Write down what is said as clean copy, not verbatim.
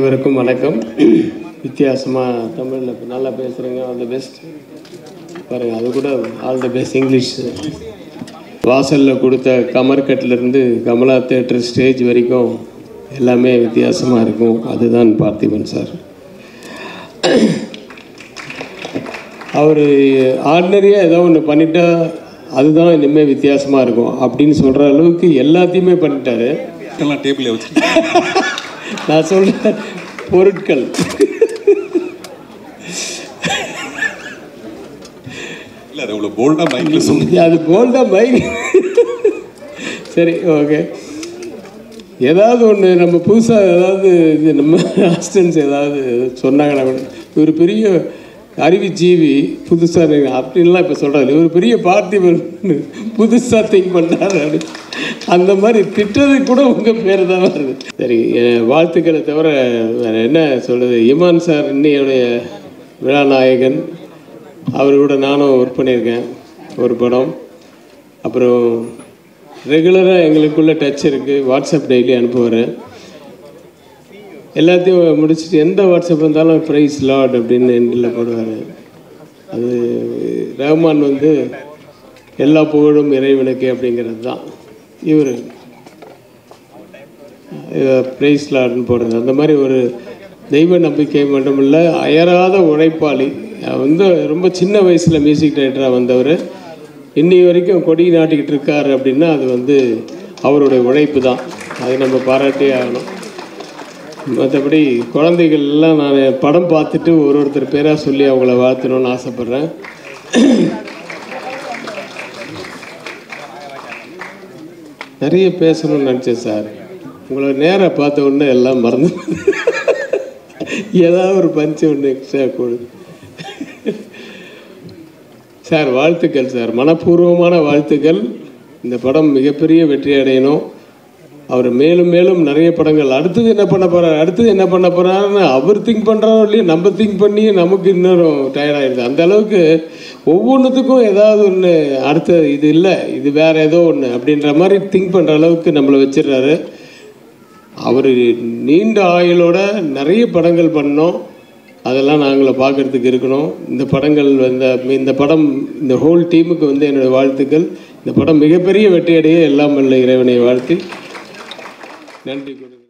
அனைவருக்கும் வணக்கம். வித்தியாசமாக தமிழில் நல்லா பேசுகிறேங்க. All the best. பாருங்கள், அது கூட ஆல் தி பெஸ்ட் இங்கிலீஷ். வாசலில் கொடுத்த கமர்கட்லேருந்து கமலா தேட்டர் ஸ்டேஜ் வரைக்கும் எல்லாமே வித்தியாசமாக இருக்கும். அதுதான் பார்த்திபன் சார். அவர் ஆர்டினரியாக ஏதோ ஒன்று பண்ணிட்டா அதுதான் இனிமேல் வித்தியாசமாக இருக்கும் அப்படின்னு சொல்கிற அளவுக்கு எல்லாத்தையுமே பண்ணிட்டாரு. டேபிள் வச்சு நான் சொல்கிறேன் பொருட்கள். இல்லை, அது அவ்வளோ போல்டாக மைக்கில் சொன்னீங்க. அது போல்டாக மைக். சரி, ஓகே. ஏதாவது ஒன்று நம்ம புதுசாக ஏதாவது இது நம்ம அசிஸ்டன்ஸ் ஏதாவது சொன்னாங்கன்னா கூட ஒரு பெரிய அறிவுஜீவி புதுசாக அப்படின்லாம் இப்போ சொல்கிறாரு. ஒரு பெரிய பார்த்திபன் புதுசாக திங்க் பண்ணுறாரு. அந்த மாதிரி திட்டத்துக்கு கூட உங்கள் பேர் தான் வருது. சரி, வாழ்த்துக்களை தவிர வேறு என்ன சொல்கிறது. இமான் சார் இன்னையுடைய விழாநாயகன். அவரோட நானும் ஒர்க் பண்ணியிருக்கேன் ஒரு படம். அப்புறம் ரெகுலராக எங்களுக்குள்ள டச் இருக்குது. வாட்ஸ்அப் டெய்லி அனுப்புவார். எல்லாத்தையும் முடிச்சுட்டு எந்த வாட்ஸ்அப் இருந்தாலும் ப்ரைஸ் லார்ட் அப்படின்னு எண்டில் போடுவார். அது ரஹ்மான் எல்லா புகழும் இறைவனுக்கு அப்படிங்கிறது தான். இவர் ப்ரைஸ் லார்ட்னு போடுறது. அந்த மாதிரி ஒரு தெய்வ நம்பிக்கை மட்டுமில்ல, அயராத உழைப்பாளி. ரொம்ப சின்ன வயசில் மியூசிக் டைரக்டராக வந்தவர் இன்னி வரைக்கும் கொடி நாட்டிக்கிட்டு இருக்கார் அப்படின்னா அது அவருடைய உழைப்பு தான். அது நம்ம பாராட்டே ஆகணும். மற்றபடி குழந்தைகள் எல்லாம் நான் படம் பார்த்துட்டு ஒருத்தர் பேராக சொல்லி அவங்கள வாழ்த்தணும்னு ஆசைப்பட்றேன். நிறைய பேசணும்னு நினச்சேன் சார். உங்களை நேராக பார்த்த உடனே எல்லாம் மறந்து ஏதாவது ஒரு பஞ்சு ஒன்று எக்ஸ்ட்ரா கொடு சார். வாழ்த்துக்கள் சார், மனப்பூர்வமான வாழ்த்துக்கள். இந்த படம் மிகப்பெரிய வெற்றி அடையணும். அவர் மேலும் மேலும் நிறைய படங்கள் அடுத்தது என்ன பண்ண போகிறாருன்னு அவர் திங்க் பண்ணுறாரோ இல்லையோ, நம்ம திங்க் பண்ணி நமக்கு இன்னும் டயர்டாகிடுது. அந்த அளவுக்கு ஒவ்வொன்றுத்துக்கும் ஏதாவது ஒன்று அடுத்த இது இல்லை, இது வேறு ஏதோ ஒன்று அப்படின்ற மாதிரி திங்க் பண்ணுற அளவுக்கு நம்மளை வச்சிடுறாரு. அவர் நீண்ட ஆயுளோட நிறைய படங்கள் பண்ணோம். அதெல்லாம் நாங்களை பார்க்குறதுக்கு இருக்கணும். இந்த படங்கள் இந்த படம் இந்த ஹோல் டீமுக்கு என்னுடைய வாழ்த்துக்கள். இந்த படம் மிகப்பெரிய வெற்றியடைய எல்லாம் வல்ல இறைவனை வாழ்த்தி நன்றி.